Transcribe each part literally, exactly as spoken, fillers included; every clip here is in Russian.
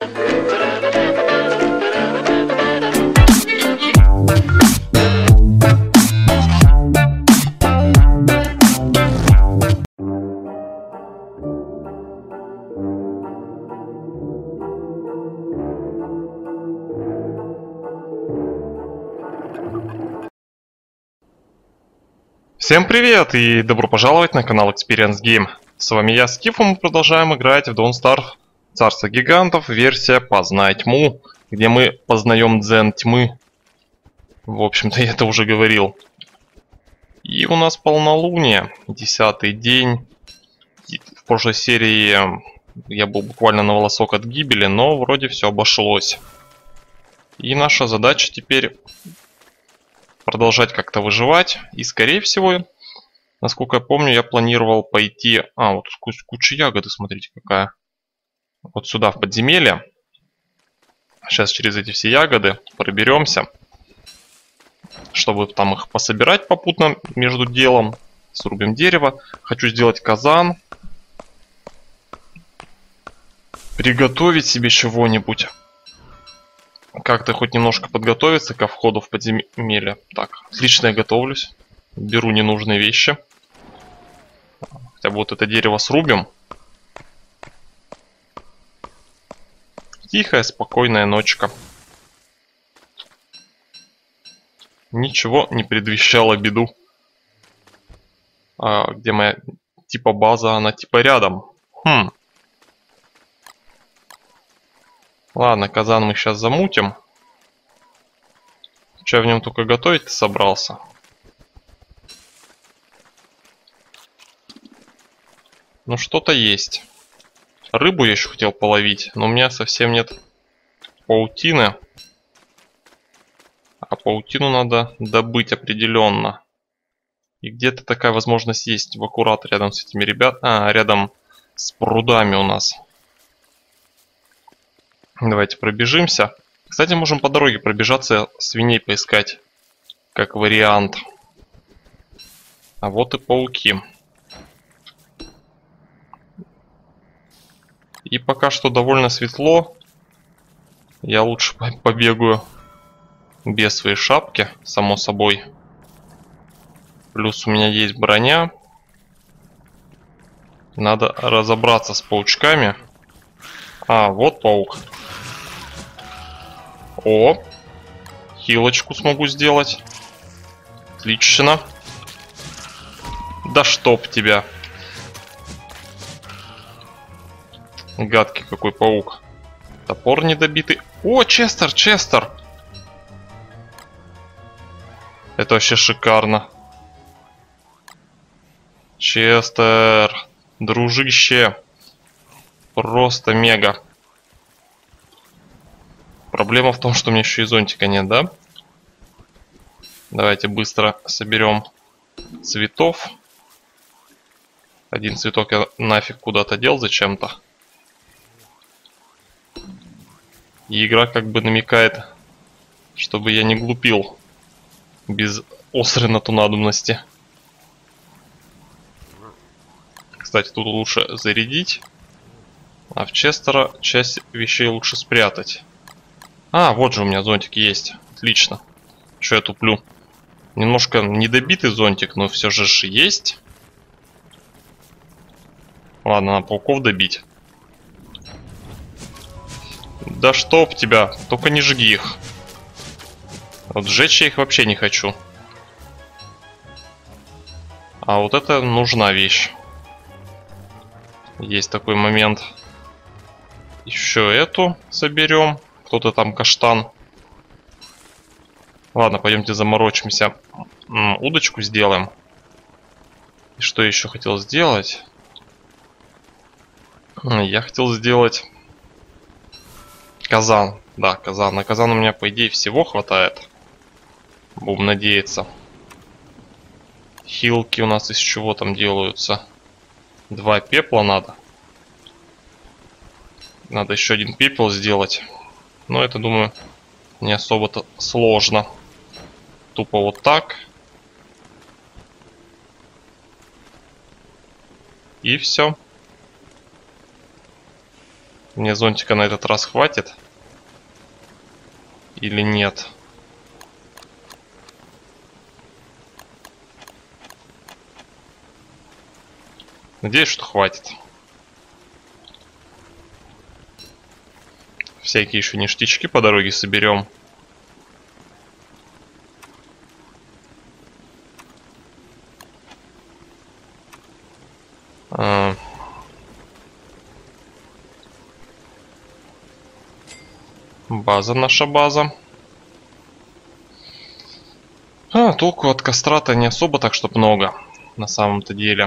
Всем привет и добро пожаловать на канал Experience Game. С вами я, Скиф, и мы продолжаем играть в Don't Starve Царство Гигантов, версия Познай Тьму, где мы познаем дзен тьмы. В общем-то, я это уже говорил. И у нас полнолуние, десятый день. В прошлой серии я был буквально на волосок от гибели, но вроде все обошлось. И наша задача теперь продолжать как-то выживать. И скорее всего, насколько я помню, я планировал пойти... А, вот тут куча ягоды, смотрите какая. Вот сюда, в подземелье. Сейчас через эти все ягоды проберемся. Чтобы там их пособирать попутно между делом. Срубим дерево. Хочу сделать казан. Приготовить себе чего-нибудь. Как-то хоть немножко подготовиться ко входу в подземелье. Так, отлично, я готовлюсь. Беру ненужные вещи. Хотя бы вот это дерево срубим. Тихая, спокойная ночка. Ничего не предвещало беду. А, где моя типа база? Она типа рядом. Хм. Ладно, казан мы сейчас замутим. Че я в нем только готовить собрался? Ну что-то есть. Рыбу я еще хотел половить, но у меня совсем нет паутины. А паутину надо добыть определенно. И где-то такая возможность есть в аккурат рядом с этими ребят, а, рядом с прудами у нас. Давайте пробежимся. Кстати, можем по дороге пробежаться, свиней поискать. Как вариант. А вот и пауки. И пока что довольно светло. Я лучше побегаю без своей шапки, само собой. Плюс у меня есть броня. Надо разобраться с паучками. А, вот паук. О, хилочку смогу сделать. Отлично. Да чтоб тебя. Гадкий какой паук. Топор недобитый. О, Честер, Честер. Это вообще шикарно. Честер, дружище. Просто мега. Проблема в том, что у меня еще и зонтика нет, да? Давайте быстро соберем цветов. Один цветок я нафиг куда-то дел зачем-то. И игра как бы намекает, чтобы я не глупил без острой на то надобности. Кстати, тут лучше зарядить. А в Честера часть вещей лучше спрятать. А, вот же у меня зонтик есть. Отлично. Че я туплю? Немножко недобитый зонтик, но все же есть. Ладно, надо пауков добить. Да чтоб тебя, только не жги их. Вот сжечь я их вообще не хочу. А вот это нужна вещь. Есть такой момент. Еще эту соберем. Кто-то там каштан. Ладно, пойдемте заморочимся. М, удочку сделаем. И что еще хотел сделать? Я хотел сделать казан. Да, казан. На казан у меня, по идее, всего хватает. Будем надеяться. Хилки у нас из чего там делаются? Два пепла надо. Надо еще один пепел сделать. Но это, думаю, не особо-то сложно. Тупо вот так. И все. Мне зонтика на этот раз хватит? Или нет? Надеюсь, что хватит. Всякие еще ништячки по дороге соберем. А... База, наша база. А, толку от костра-то не особо так, чтоб много. На самом-то деле.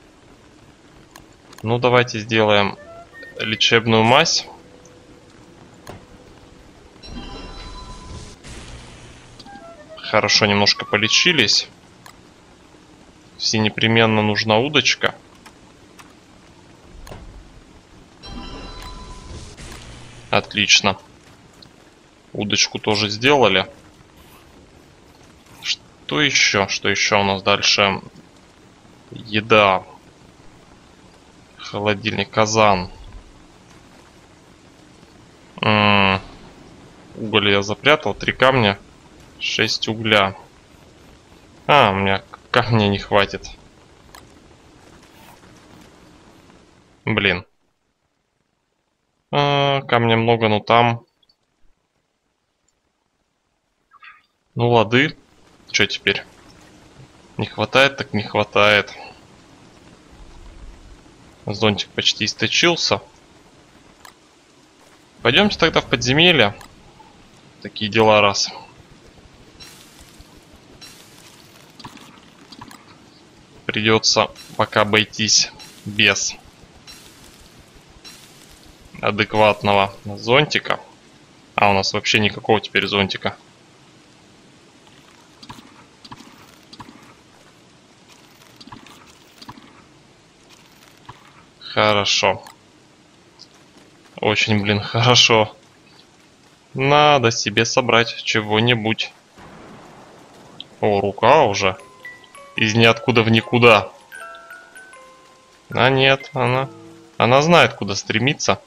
Ну, давайте сделаем лечебную мазь. Хорошо, немножко полечились. Все непременно нужна удочка. Отлично. Удочку тоже сделали. Что еще? Что еще у нас дальше? Еда. Холодильник, казан. М-м-м. Уголь я запрятал. Три камня. Шесть угля. А, у меня камня не хватит. Блин. А, камня много, но там... Ну, лады. Что теперь? Не хватает, так не хватает. Зонтик почти источился. Пойдемте тогда в подземелье. Такие дела раз. Придется пока обойтись без адекватного зонтика. А у нас вообще никакого теперь зонтика. Хорошо. Очень, блин, хорошо. Надо себе собрать чего-нибудь. О, рука уже. Из ниоткуда в никуда. А нет, она... Она знает, куда стремиться.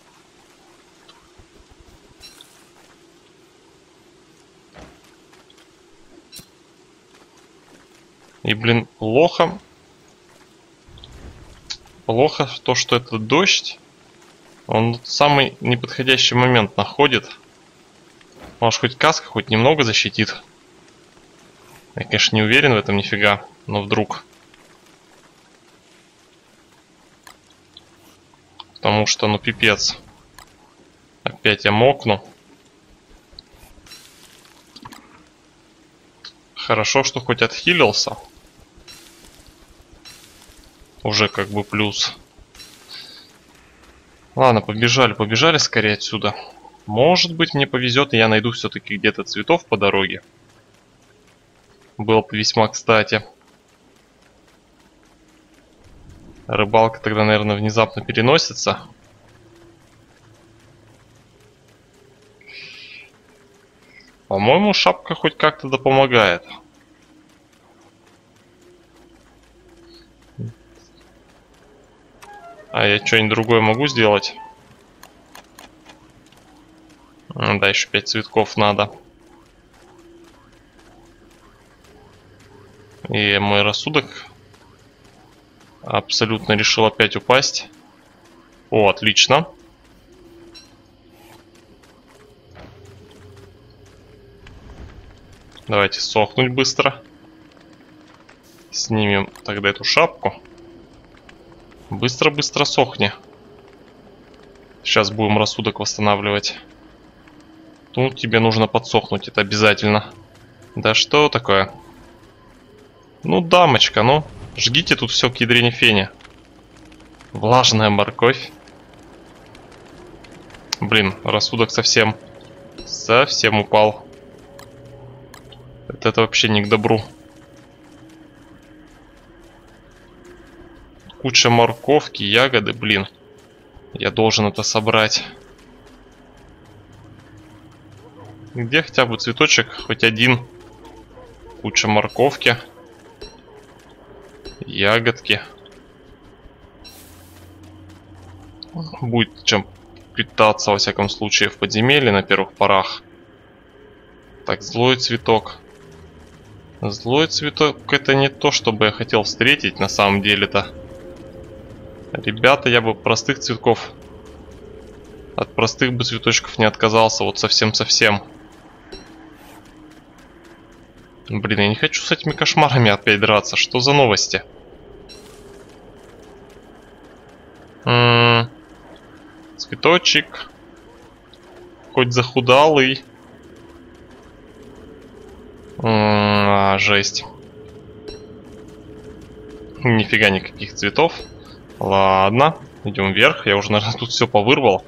И, блин, плохо... Плохо то, что этот дождь, он самый неподходящий момент находит. Может, хоть каска хоть немного защитит. Я, конечно, не уверен в этом нифига, но вдруг. Потому что, ну, пипец. Опять я мокну. Хорошо, что хоть отхилился. Уже как бы плюс. Ладно, побежали, побежали скорее отсюда. Может быть, мне повезет, и я найду все-таки где-то цветов по дороге. Было бы весьма кстати. Рыбалка тогда, наверное, внезапно переносится. По-моему, шапка хоть как-то да помогает. А я что-нибудь другое могу сделать? Да, еще пять цветков надо. И мой рассудок абсолютно решил опять упасть. О, отлично. Давайте сохнуть быстро. Снимем тогда эту шапку. Быстро-быстро сохни. Сейчас будем рассудок восстанавливать. Тут тебе нужно подсохнуть, это обязательно. Да что такое? Ну, дамочка, ну, жгите тут все к ядрене фене. Влажная морковь. Блин, рассудок совсем, совсем упал. Это вообще не к добру. Куча морковки, ягоды, блин. Я должен это собрать. Где хотя бы цветочек, хоть один. Куча морковки. Ягодки. Будет чем питаться, во всяком случае, в подземелье на первых порах. Так, злой цветок. Злой цветок — это не то, что бы я хотел встретить на самом деле-то. Ребята, я бы простых цветков... От простых бы цветочков не отказался, вот совсем-совсем. Блин, я не хочу с этими кошмарами опять драться. Что за новости? М-м-м. Цветочек. Хоть захудалый. М-м, а, жесть. Нифига никаких цветов. Ладно, идем вверх. Я уже, наверное, тут все повырвал.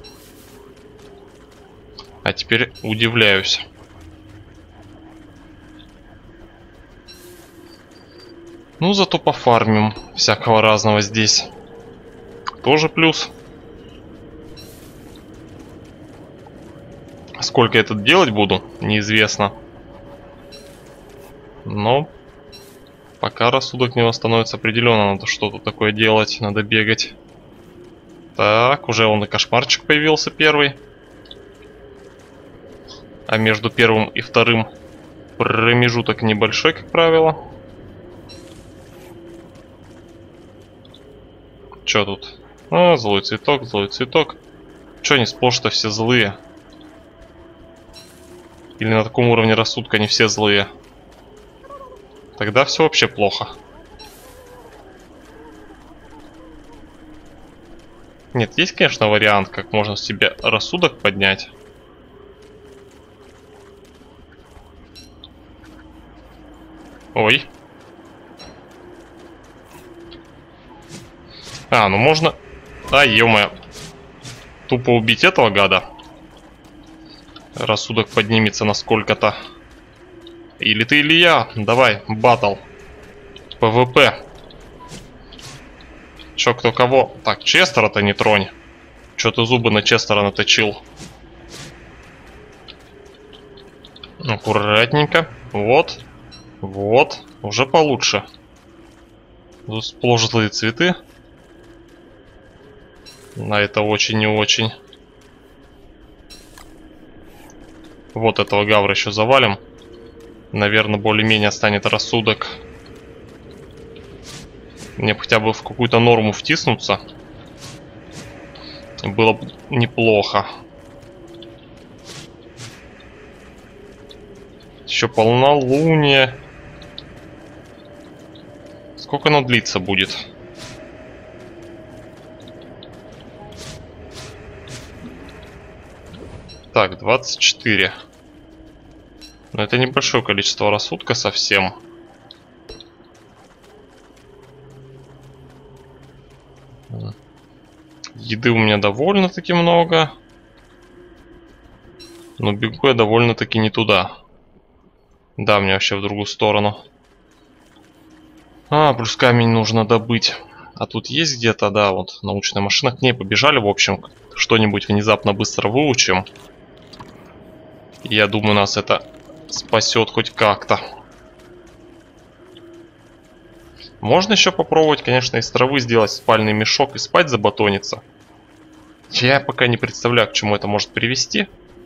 А теперь удивляюсь. Ну, зато пофармим всякого разного здесь. Тоже плюс. Сколько я тут делать буду, неизвестно. Но пока рассудок не восстановится, определенно надо что-то такое делать, надо бегать. Так, уже он и кошмарчик появился первый. А между первым и вторым промежуток небольшой, как правило. Чё тут? А, злой цветок, злой цветок. Чё они сплошь-то все злые? Или на таком уровне рассудка они все злые? Тогда все вообще плохо. Нет, есть, конечно, вариант, как можно себе рассудок поднять. Ой. А, ну можно... А, ё-моё. Тупо убить этого гада. Рассудок поднимется на сколько-то. Или ты, или я. Давай, баттл. ПВП. Чё, кто кого? Так, Честера-то не тронь. Чё ты зубы на Честера наточил? Аккуратненько. Вот. Вот. Уже получше. Тут сплошь злые цветы. На это очень и очень. Вот этого гавра еще завалим. Наверное, более-менее станет рассудок. Мне хотя бы в какую-то норму втиснуться. Было бы неплохо. Еще полнолуние. Сколько оно длиться будет? Так, двадцать четыре. Но это небольшое количество рассудка совсем. Еды у меня довольно-таки много. Но бегу я довольно-таки не туда. Да, мне вообще в другую сторону. А, плюс камень нужно добыть. А тут есть где-то, да, вот научная машина. К ней побежали, в общем. Что-нибудь внезапно быстро выучим. Я думаю, нас это спасет хоть как-то. Можно еще попробовать, конечно, из травы сделать спальный мешок и спать забатониться. Я пока не представляю, к чему это может привести.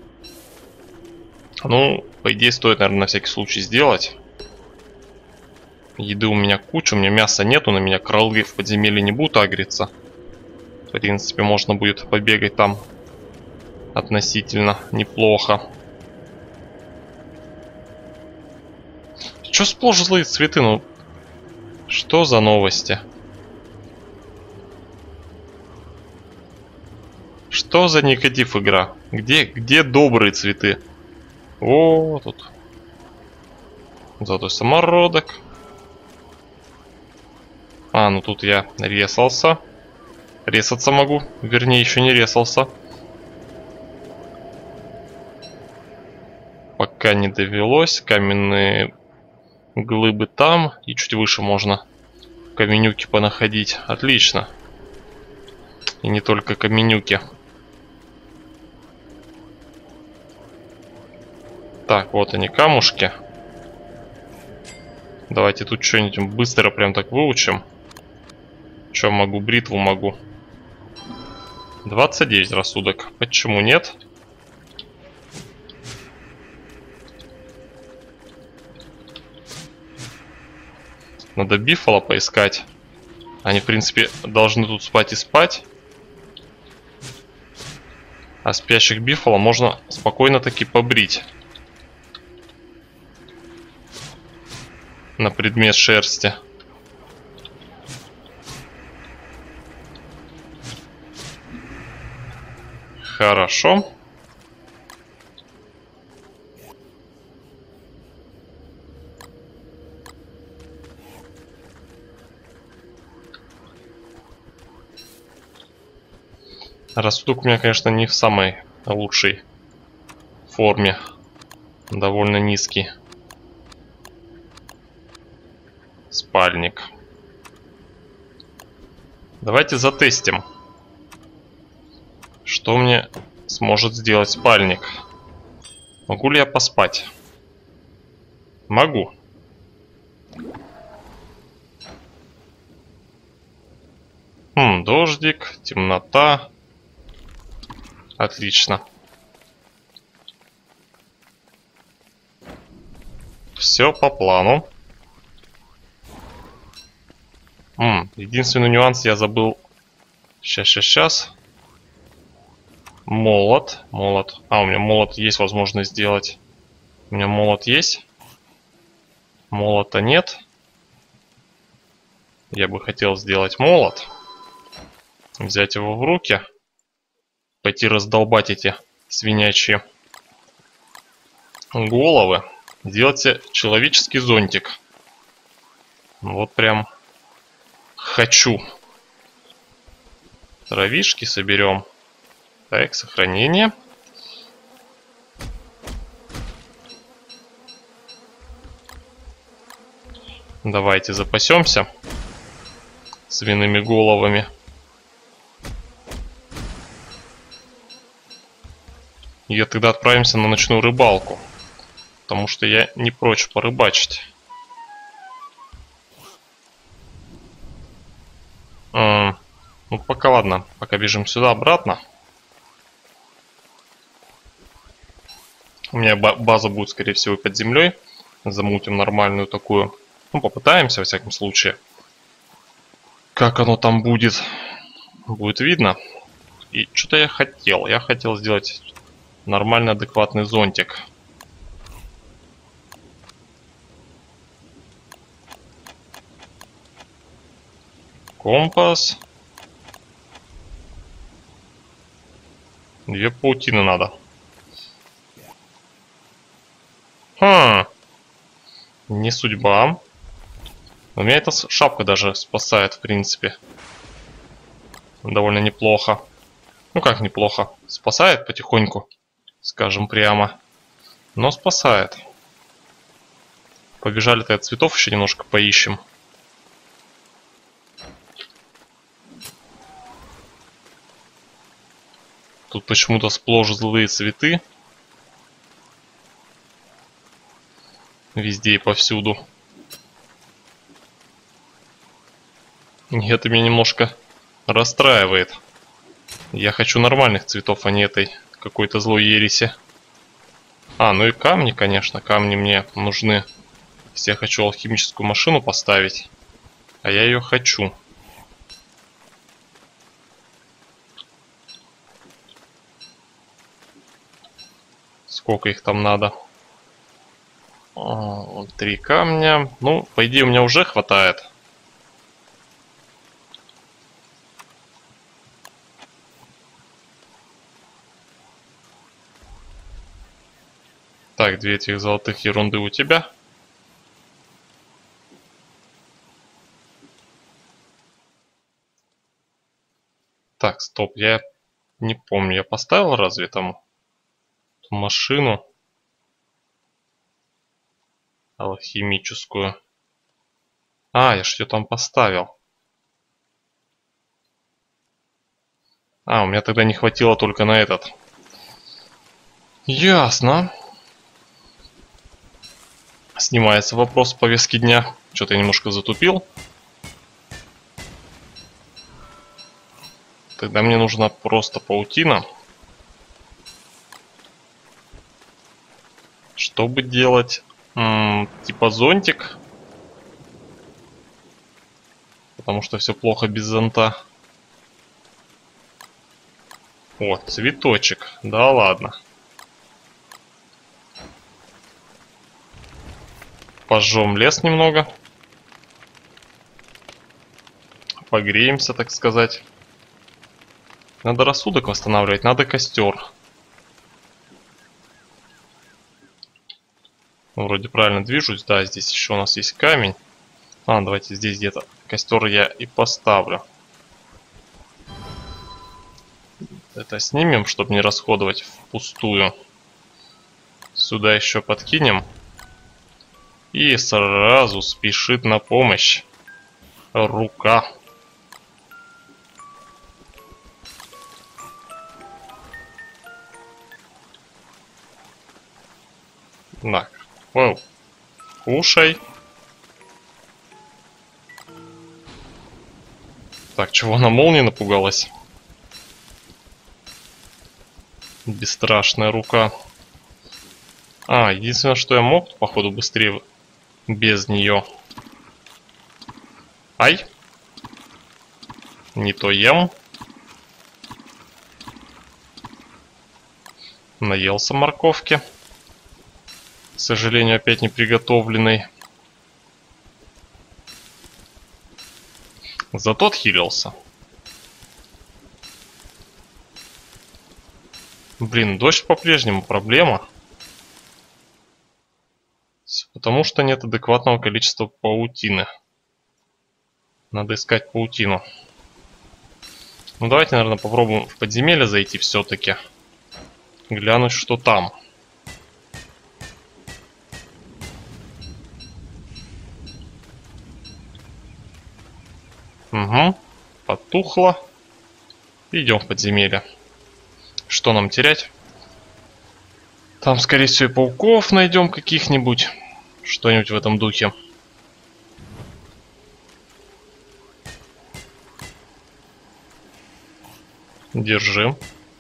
Ну, по идее, стоит, наверное, на всякий случай сделать. Еды у меня куча, у меня мяса нету, на меня кролы в подземелье не будут агриться. В принципе, можно будет побегать там относительно неплохо. Чё сплошь злые цветы, ну... Что за новости? Что за негатив игра? Где, где добрые цветы? О, тут. Золотой самородок. А, ну тут я ресался. Ресаться могу. Вернее, еще не ресался. Пока не довелось. Каменные глыбы там. И чуть выше можно каменюки понаходить. Отлично. И не только каменюки. Так, вот они, камушки. Давайте тут что-нибудь быстро прям так выучим. Что могу? Бритву могу. двадцать девять рассудок. Почему нет? Надо бифала поискать. Они, в принципе, должны тут спать и спать. А спящих бифала можно спокойно таки побрить. На предмет шерсти. Хорошо. Рассудок у меня, конечно, не в самой лучшей форме. Довольно низкий. Спальник. Давайте затестим, что мне сможет сделать спальник. Могу ли я поспать? Могу. Хм, дождик, темнота. Отлично. Все по плану. М, единственный нюанс я забыл. Сейчас, сейчас, сейчас. Молот. Молот. А, у меня молот есть возможность сделать. У меня молот есть. Молота нет. Я бы хотел сделать молот. Взять его в руки. Пойти раздолбать эти свинячьи головы. Сделать себе человеческий зонтик. Вот прям хочу. Травишки соберем. Так, сохранение. Давайте запасемся свиными головами. И тогда отправимся на ночную рыбалку. Потому что я не прочь порыбачить. А, ну пока ладно. Пока бежим сюда обратно. У меня база будет, скорее всего, под землей. Замутим нормальную такую. Ну, попытаемся, во всяком случае. Как оно там будет, будет видно. И что-то я хотел. Я хотел сделать нормальный, адекватный зонтик. Компас. Две паутины надо. Хм. Не судьба. Но меня эта шапка даже спасает, в принципе. Довольно неплохо. Ну как неплохо. Спасает потихоньку, скажем прямо. Но спасает. Побежали-то от цветов еще немножко поищем. Тут почему-то сплошь злые цветы. Везде и повсюду. И это меня немножко расстраивает. Я хочу нормальных цветов, а не этой какой-то злой ереси. А, ну и камни, конечно. Камни мне нужны. Если я хочу алхимическую машину поставить. А я ее хочу. Сколько их там надо? Три камня. Ну, по идее, у меня уже хватает. Так, две этих золотых ерунды у тебя. Так, стоп, я не помню, я поставил разве там машину алхимическую? А, я ж ее там поставил. А, у меня тогда не хватило только на этот. Ясно. Снимается вопрос в повестке дня. Что-то я немножко затупил. Тогда мне нужна просто паутина. Чтобы делать м, типа зонтик. Потому что все плохо без зонта. О, цветочек. Да ладно. Пожжем лес немного. Погреемся, так сказать. Надо рассудок восстанавливать, надо костер. Вроде правильно движусь. Да, здесь еще у нас есть камень. А, давайте здесь где-то костер я и поставлю. Это снимем, чтобы не расходовать впустую. Сюда еще подкинем. И сразу спешит на помощь рука. Так, вау. Кушай. Так, чего она молнией напугалась? Бесстрашная рука. А, единственное, что я мог, походу, быстрее без нее. Ай. Не то ем. Наелся морковки. К сожалению, опять не приготовленной. Зато отхилился. Блин, дождь по-прежнему проблема. Потому что нет адекватного количества паутины. Надо искать паутину. Ну давайте, наверное, попробуем в подземелье зайти все-таки. Глянуть, что там. Угу. Потухло. Идем в подземелье. Что нам терять? Там, скорее всего, и пауков найдем каких-нибудь. Что-нибудь в этом духе. Держи.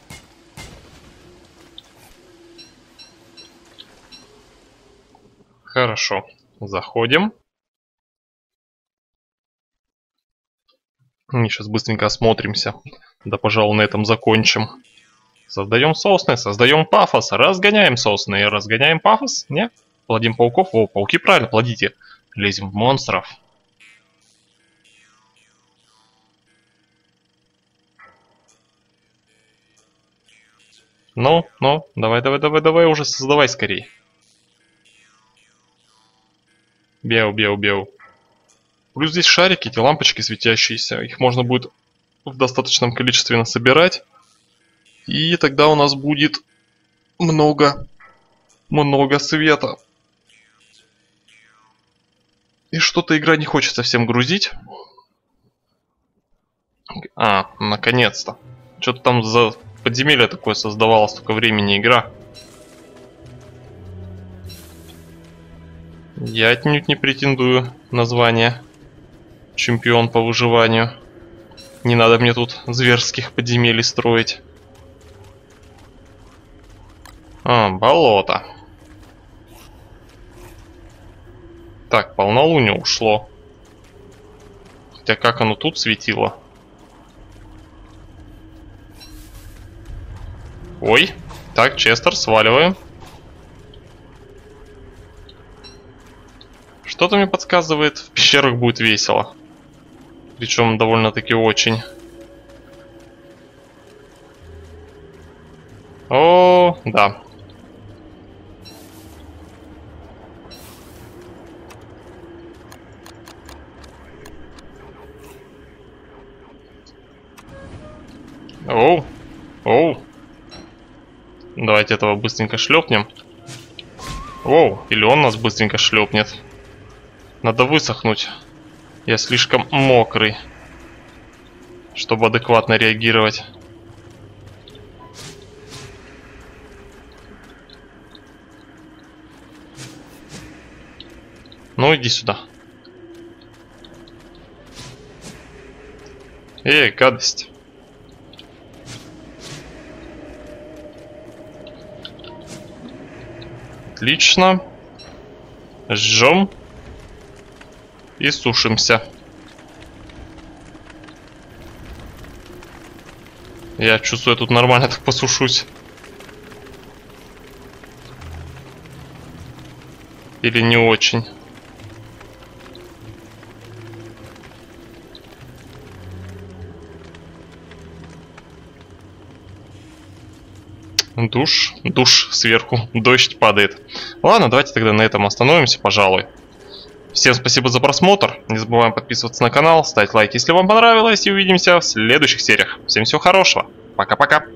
Хорошо. Заходим. И сейчас быстренько осмотримся. Да, пожалуй, на этом закончим. Создаем сосны, создаем пафос, разгоняем сосны и разгоняем пафос. Не? Плодим пауков. О, пауки правильно плодите. Лезем в монстров. Ну, ну, давай, давай, давай, давай, уже создавай скорей. Беу, беу, беу. Плюс здесь шарики, эти лампочки светящиеся. Их можно будет в достаточном количестве насобирать. И тогда у нас будет много, много света. И что-то игра не хочет совсем грузить. А, наконец-то. Что-то там за подземелье такое создавалось, столько времени игра. Я отнюдь не претендую на звание чемпион по выживанию. Не надо мне тут зверских подземелий строить. А, болото. Так, полнолуние ушло. Хотя как оно тут светило? Ой. Так, Честер, сваливаем. Что-то мне подсказывает, в пещерах будет весело. Причем довольно-таки очень. О, да. Оу, оу. Давайте этого быстренько шлепнем. Оу, или он нас быстренько шлепнет. Надо высохнуть. Я слишком мокрый, чтобы адекватно реагировать. Ну, иди сюда. Эй, гадость. Отлично. Жжем. И сушимся. Я чувствую, я тут нормально так посушусь. Или не очень. Душ, душ сверху, дождь падает. Ладно, давайте тогда на этом остановимся, пожалуй. Всем спасибо за просмотр. Не забываем подписываться на канал, ставить лайки, если вам понравилось. И увидимся в следующих сериях. Всем всего хорошего. Пока-пока.